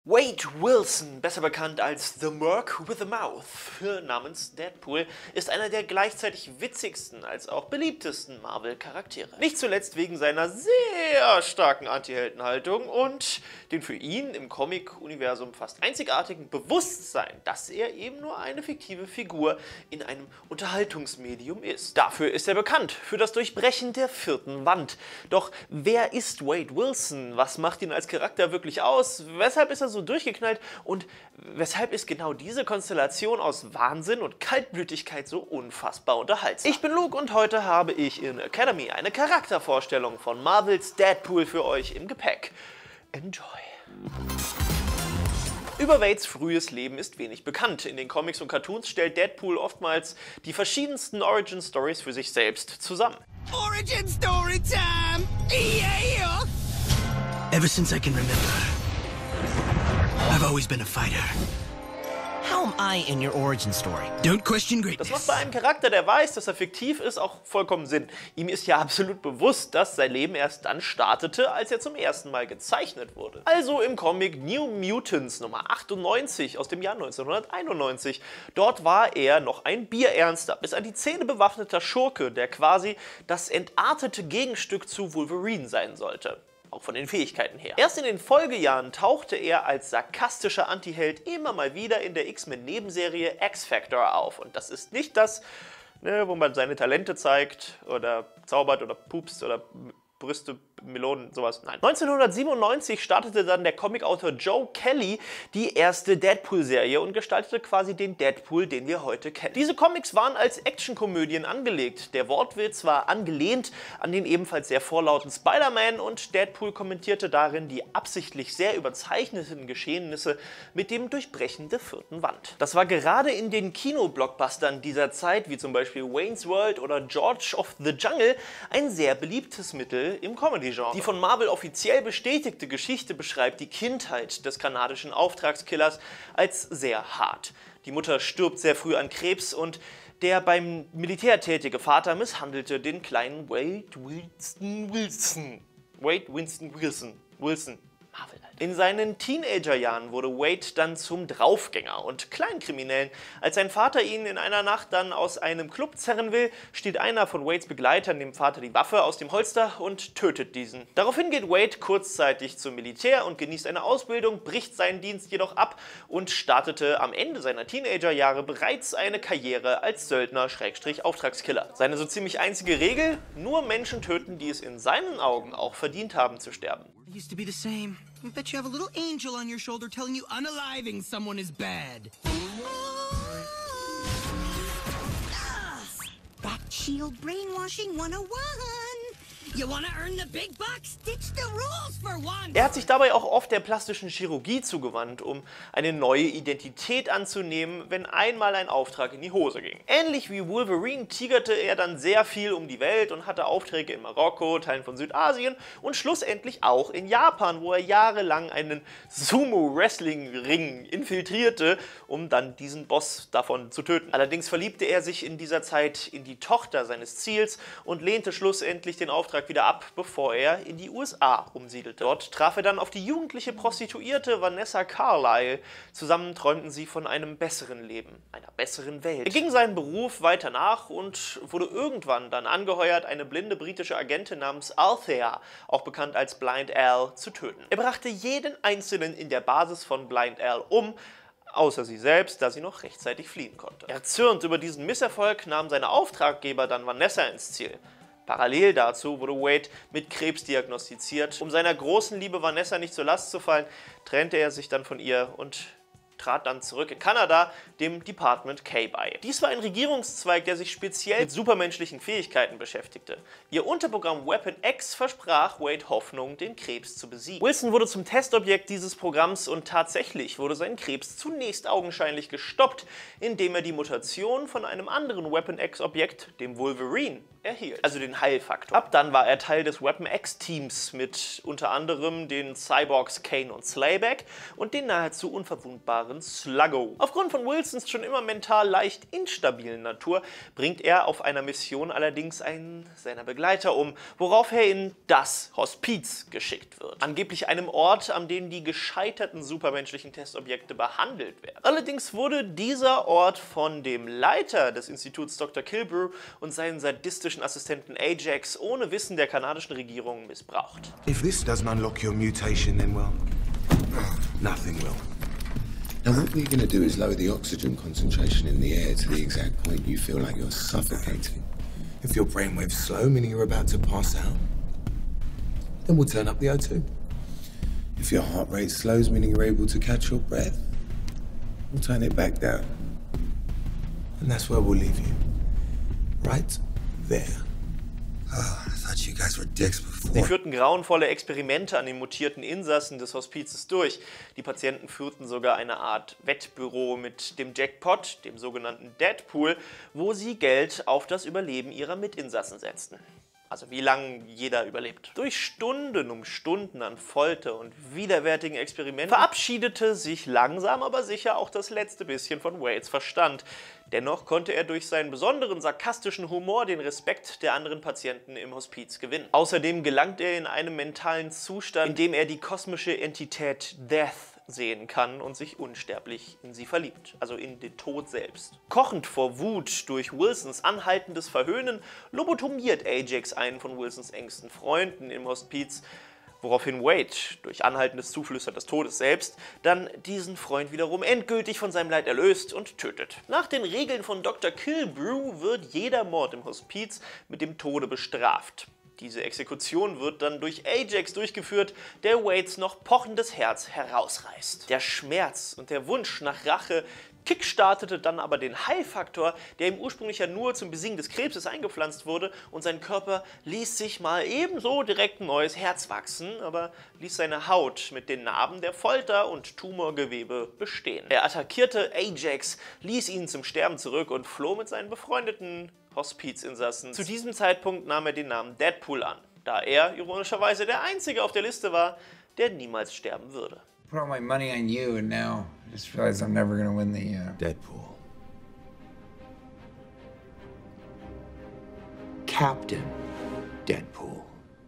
Wade Wilson, besser bekannt als The Merc with a Mouth namens Deadpool, ist einer der gleichzeitig witzigsten als auch beliebtesten Marvel-Charaktere. Nicht zuletzt wegen seiner sehr starken Anti-Heldenhaltung und dem für ihn im Comic-Universum fast einzigartigen Bewusstsein, dass er eben nur eine fiktive Figur in einem Unterhaltungsmedium ist. Dafür ist er bekannt, für das Durchbrechen der vierten Wand. Doch wer ist Wade Wilson? Was macht ihn als Charakter wirklich aus? Weshalb ist er so durchgeknallt und weshalb ist genau diese Konstellation aus Wahnsinn und Kaltblütigkeit so unfassbar unterhaltsam? Ich bin Luke und heute habe ich in Academy eine Charaktervorstellung von Marvels Deadpool für euch im Gepäck. Enjoy! Über Wades frühes Leben ist wenig bekannt. In den Comics und Cartoons stellt Deadpool oftmals die verschiedensten Origin-Stories für sich selbst zusammen. Origin Story Time! Yeah! Ever since I can remember, I've always been a fighter. How am I in your origin story? Don't question Das greatness. macht bei einem Charakter, der weiß, dass er fiktiv ist, auch vollkommen Sinn. Ihm ist ja absolut bewusst, dass sein Leben erst dann startete, als er zum ersten Mal gezeichnet wurde. Also im Comic New Mutants Nummer 98 aus dem Jahr 1991. Dort war er noch ein bierernster, bis an die Zähne bewaffneter Schurke, der quasi das entartete Gegenstück zu Wolverine sein sollte. Auch von den Fähigkeiten her. Erst in den Folgejahren tauchte er als sarkastischer Antiheld immer mal wieder in der X-Men-Nebenserie X-Factor auf. Und das ist nicht das, wo man seine Talente zeigt oder zaubert oder pupst oder Brüste, Melonen, sowas. Nein. 1997 startete dann der Comicautor Joe Kelly die erste Deadpool-Serie und gestaltete quasi den Deadpool, den wir heute kennen. Diese Comics waren als Actionkomödien angelegt. Der Wortwitz war angelehnt an den ebenfalls sehr vorlauten Spider-Man und Deadpool kommentierte darin die absichtlich sehr überzeichneten Geschehnisse mit dem Durchbrechen der vierten Wand. Das war gerade in den Kino-Blockbustern dieser Zeit, wie zum Beispiel Wayne's World oder George of the Jungle, ein sehr beliebtes Mittel im Comedy-Genre. Die von Marvel offiziell bestätigte Geschichte beschreibt die Kindheit des kanadischen Auftragskillers als sehr hart. Die Mutter stirbt sehr früh an Krebs und der beim Militär tätige Vater misshandelte den kleinen Wade Winston Wilson. Marvel halt. In seinen Teenagerjahren wurde Wade dann zum Draufgänger und Kleinkriminellen. Als sein Vater ihn in einer Nacht dann aus einem Club zerren will, stiehlt einer von Wades Begleitern dem Vater die Waffe aus dem Holster und tötet diesen. Daraufhin geht Wade kurzzeitig zum Militär und genießt eine Ausbildung, bricht seinen Dienst jedoch ab und startete am Ende seiner Teenagerjahre bereits eine Karriere als Söldner-Auftragskiller. Seine so ziemlich einzige Regel: nur Menschen töten, die es in seinen Augen auch verdient haben zu sterben. It used to be the same. I bet you have a little angel on your shoulder telling you unaliving someone is bad. That shield brainwashing 101. You wanna earn the big bucks? Ditch the rules for one. Er hat sich dabei auch oft der plastischen Chirurgie zugewandt, um eine neue Identität anzunehmen, wenn einmal ein Auftrag in die Hose ging. Ähnlich wie Wolverine tigerte er dann sehr viel um die Welt und hatte Aufträge in Marokko, Teilen von Südasien und schlussendlich auch in Japan, wo er jahrelang einen Sumo-Wrestling-Ring infiltrierte, um dann diesen Boss davon zu töten. Allerdings verliebte er sich in dieser Zeit in die Tochter seines Ziels und lehnte schlussendlich den Auftrag wieder ab, bevor er in die USA umsiedelte. Dort traf er dann auf die jugendliche Prostituierte Vanessa Carlyle. Zusammen träumten sie von einem besseren Leben, einer besseren Welt. Er ging seinen Beruf weiter nach und wurde irgendwann dann angeheuert, eine blinde britische Agentin namens Althea, auch bekannt als Blind Al, zu töten. Er brachte jeden einzelnen in der Basis von Blind Al um, außer sie selbst, da sie noch rechtzeitig fliehen konnte. Erzürnt über diesen Misserfolg nahm seine Auftraggeber dann Vanessa ins Ziel. Parallel dazu wurde Wade mit Krebs diagnostiziert. Um seiner großen Liebe Vanessa nicht zur Last zu fallen, trennte er sich dann von ihr und trat dann zurück in Kanada dem Department K bei. Dies war ein Regierungszweig, der sich speziell mit supermenschlichen Fähigkeiten beschäftigte. Ihr Unterprogramm Weapon X versprach Wade Hoffnung, den Krebs zu besiegen. Wilson wurde zum Testobjekt dieses Programms und tatsächlich wurde sein Krebs zunächst augenscheinlich gestoppt, indem er die Mutation von einem anderen Weapon X-Objekt, dem Wolverine, erhielt, also den Heilfaktor. Ab dann war er Teil des Weapon X-Teams mit unter anderem den Cyborgs Kane und Slayback und den nahezu unverwundbaren Sluggo. Aufgrund von Wilsons schon immer mental leicht instabilen Natur bringt er auf einer Mission allerdings einen seiner Begleiter um, worauf er in das Hospiz geschickt wird. Angeblich einem Ort, an dem die gescheiterten supermenschlichen Testobjekte behandelt werden. Allerdings wurde dieser Ort von dem Leiter des Instituts Dr. Kilbrew und seinen sadistischen Assistenten Ajax ohne Wissen der kanadischen Regierung missbraucht. If this doesn't unlock your mutation, then well, nothing will. And what we're going to do is lower the oxygen concentration in the air to the exact point you feel like you're suffocating. If your brainwaves slow, meaning you're about to pass out, then we'll turn up the O2. If your heart rate slows, meaning you're able to catch your breath, we'll turn it back down. And that's where we'll leave you. Right there. Oh, I thought you guys were dicks before. Sie führten grauenvolle Experimente an den mutierten Insassen des Hospizes durch. Die Patienten führten sogar eine Art Wettbüro mit dem Jackpot, dem sogenannten Deadpool, wo sie Geld auf das Überleben ihrer Mitinsassen setzten. Also wie lange jeder überlebt. Durch Stunden um Stunden an Folter und widerwärtigen Experimenten verabschiedete sich langsam aber sicher auch das letzte bisschen von Wades Verstand. Dennoch konnte er durch seinen besonderen sarkastischen Humor den Respekt der anderen Patienten im Hospiz gewinnen. Außerdem gelangt er in einem mentalen Zustand, in dem er die kosmische Entität Death sehen kann und sich unsterblich in sie verliebt, also in den Tod selbst. Kochend vor Wut durch Wilsons anhaltendes Verhöhnen lobotomiert Ajax einen von Wilsons engsten Freunden im Hospiz, woraufhin Wade durch anhaltendes Zuflüstern des Todes selbst dann diesen Freund wiederum endgültig von seinem Leid erlöst und tötet. Nach den Regeln von Dr. Kilbrew wird jeder Mord im Hospiz mit dem Tode bestraft. Diese Exekution wird dann durch Ajax durchgeführt, der Wades noch pochendes Herz herausreißt. Der Schmerz und der Wunsch nach Rache kickstartete dann aber den Heilfaktor, der ihm ursprünglich ja nur zum Besiegen des Krebses eingepflanzt wurde, und sein Körper ließ sich mal ebenso direkt ein neues Herz wachsen, aber ließ seine Haut mit den Narben der Folter und Tumorgewebe bestehen. Er attackierte Ajax, ließ ihn zum Sterben zurück und floh mit seinen befreundeten Hospizinsassen. Zu diesem Zeitpunkt nahm er den Namen Deadpool an, da er ironischerweise der Einzige auf der Liste war, der niemals sterben würde. Put all my money on you, and now I just realized I'm never gonna win the, Deadpool. Captain Deadpool.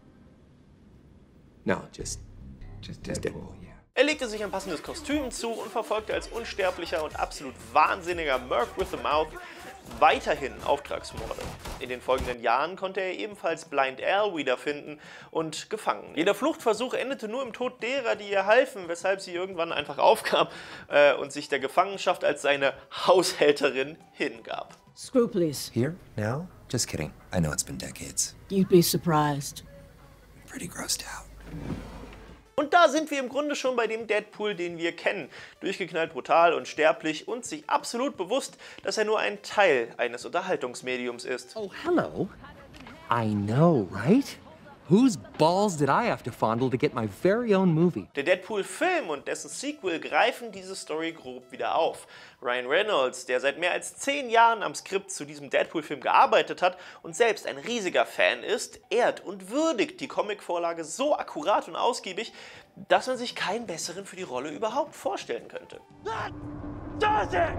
No, just Deadpool, yeah. Er legte sich ein passendes Kostüm zu und verfolgte als unsterblicher und absolut wahnsinniger Merc with the Mouth weiterhin Auftragsmorde. In den folgenden Jahren konnte er ebenfalls Blind Al wiederfinden und gefangen nehmen. Jeder Fluchtversuch endete nur im Tod derer, die ihr halfen, weshalb sie irgendwann einfach aufgab und sich der Gefangenschaft als seine Haushälterin hingab. Screw, please. Here? Now? Just kidding. I know it's been decades. You'd be surprised. I'm pretty grossed out. Und da sind wir im Grunde schon bei dem Deadpool, den wir kennen. Durchgeknallt, brutal, unsterblich und sich absolut bewusst, dass er nur ein Teil eines Unterhaltungsmediums ist. Oh, hello. I know, right? Whose balls did I have to fondle to get my very own movie? Der Deadpool-Film und dessen Sequel greifen diese Story grob wieder auf. Ryan Reynolds, der seit mehr als 10 Jahren am Skript zu diesem Deadpool-Film gearbeitet hat und selbst ein riesiger Fan ist, ehrt und würdigt die Comicvorlage so akkurat und ausgiebig, dass man sich keinen besseren für die Rolle überhaupt vorstellen könnte. That does it!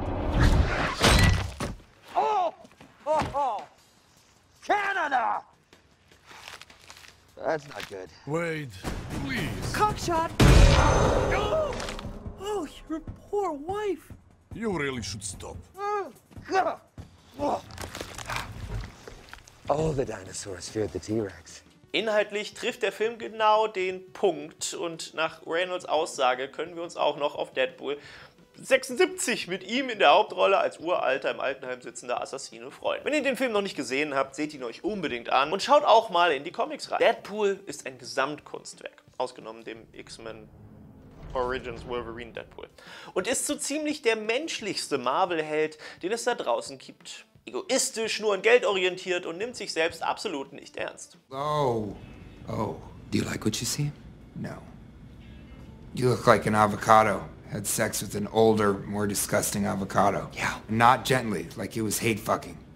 Oh! Oh! Oh! Canada! That's not good. Wade, please. Cockshot! Oh, your poor wife. You really should stop. All the dinosaurs feared the T-Rex. Inhaltlich trifft der Film genau den Punkt und nach Reynolds Aussage können wir uns auch noch auf Deadpool 76 mit ihm in der Hauptrolle als uralter, im Altenheim sitzender Assassine freuen. Wenn ihr den Film noch nicht gesehen habt, seht ihn euch unbedingt an und schaut auch mal in die Comics rein. Deadpool ist ein Gesamtkunstwerk, ausgenommen dem X-Men Origins Wolverine Deadpool, und ist so ziemlich der menschlichste Marvel-Held, den es da draußen gibt. Egoistisch, nur an Geld orientiert und nimmt sich selbst absolut nicht ernst. Oh. Do you like what you see? No. You look like an avocado. Had sex with an older, more disgusting avocado. Yeah. Not gently, like it was hate fucking.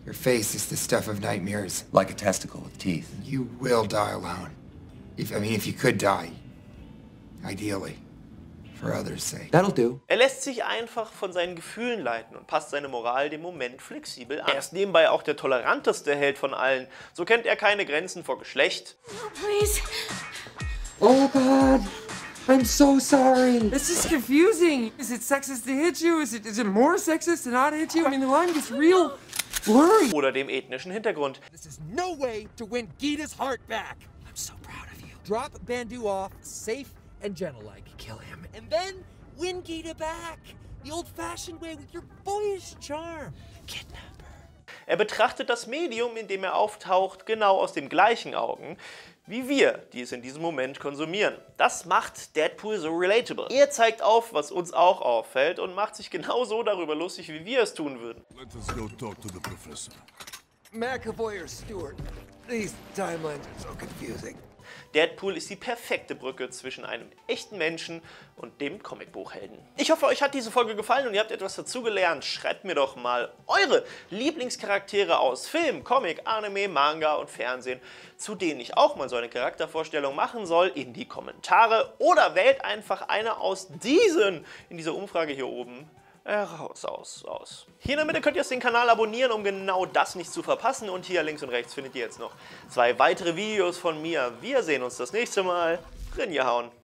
Your face is the stuff of nightmares. Like a testicle with teeth. You will die alone. If you could die. Ideally. For others' sake. That'll do. Er lässt sich einfach von seinen Gefühlen leiten und passt seine Moral dem Moment flexibel an. Er ist nebenbei auch der toleranteste Held von allen. So kennt er keine Grenzen vor Geschlecht. Please. Oh God. I'm so sorry. This is confusing. Is it sexist to hit you? Is it more sexist to not hit you? I mean, the line gets real blurry. Oder dem ethnischen Hintergrund. This is no way to win Gita's heart back. I'm so proud of you. Drop Bandu off, safe and gentle-like. Kill him. And then win Gita back. The old-fashioned way with your boyish charm. Kidnap her. Er betrachtet das Medium, in dem er auftaucht, genau aus den gleichen Augen, wie wir, die es in diesem Moment konsumieren. Das macht Deadpool so relatable. Er zeigt auf, was uns auch auffällt und macht sich genauso darüber lustig, wie wir es tun würden. Let us go talk to the professor. McAvoy or Stewart? These timelines are so confusing. Deadpool ist die perfekte Brücke zwischen einem echten Menschen und dem Comicbuchhelden. Ich hoffe, euch hat diese Folge gefallen und ihr habt etwas dazugelernt. Schreibt mir doch mal eure Lieblingscharaktere aus Film, Comic, Anime, Manga und Fernsehen, zu denen ich auch mal so eine Charaktervorstellung machen soll, in die Kommentare. Oder wählt einfach eine aus diesen in dieser Umfrage hier oben aus. Hier in der Mitte könnt ihr jetzt den Kanal abonnieren, um genau das nicht zu verpassen. Und hier links und rechts findet ihr jetzt noch 2 weitere Videos von mir. Wir sehen uns das nächste Mal. Rinjehauen.